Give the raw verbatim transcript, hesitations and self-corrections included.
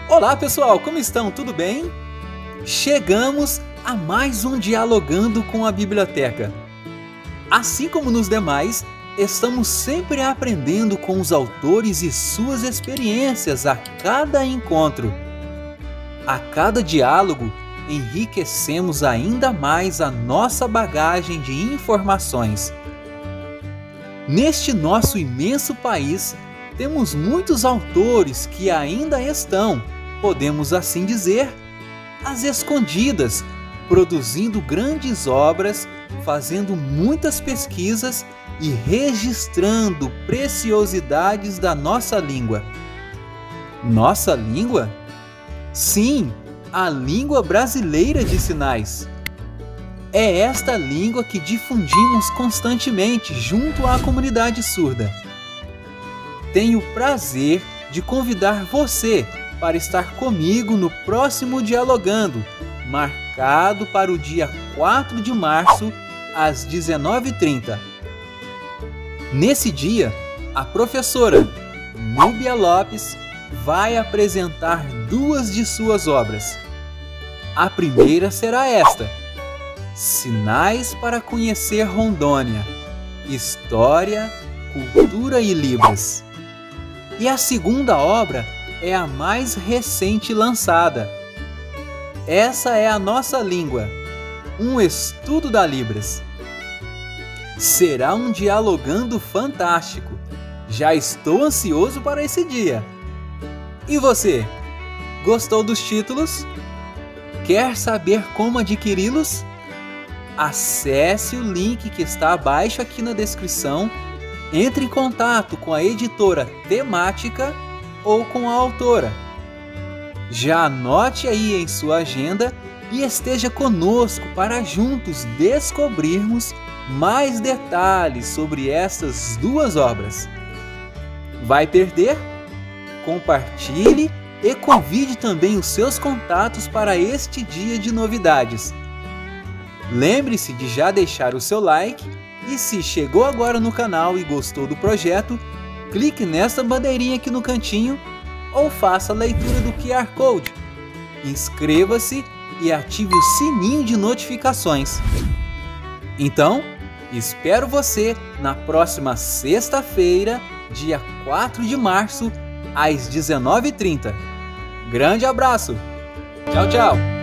Olá pessoal, como estão? Tudo bem? Chegamos a mais um Dialogando com a Biblioteca. Assim como nos demais, estamos sempre aprendendo com os autores e suas experiências a cada encontro. A cada diálogo, enriquecemos ainda mais a nossa bagagem de informações. Neste nosso imenso país, temos muitos autores que ainda estão, podemos assim dizer, às escondidas, produzindo grandes obras, fazendo muitas pesquisas e registrando preciosidades da nossa língua. Nossa língua? Sim, a língua brasileira de sinais. É esta língua que difundimos constantemente junto à comunidade surda. Tenho o prazer de convidar você para estar comigo no próximo Dialogando, marcado para o dia quatro de março, às dezenove e trinta. Nesse dia, a professora Núbia Lopes vai apresentar duas de suas obras. A primeira será esta: Sinais para conhecer Rondônia, História, Cultura e Libras. E a segunda obra é a mais recente lançada. Essa é a nossa língua, um estudo da Libras. Será um Dialogando fantástico. Já estou ansioso para esse dia. E você? Gostou dos títulos? Quer saber como adquiri-los? Acesse o link que está abaixo aqui na descrição, entre em contato com a editora temática ou com a autora. Já anote aí em sua agenda e esteja conosco para juntos descobrirmos mais detalhes sobre essas duas obras. Vai perder? Compartilhe e convide também os seus contatos para este dia de novidades. Lembre-se de já deixar o seu like e, se chegou agora no canal e gostou do projeto, clique nessa bandeirinha aqui no cantinho ou faça a leitura do Q R Code. Inscreva-se e ative o sininho de notificações. Então, espero você na próxima sexta-feira, dia quatro de março, às dezenove e trinta. Grande abraço! Tchau, tchau!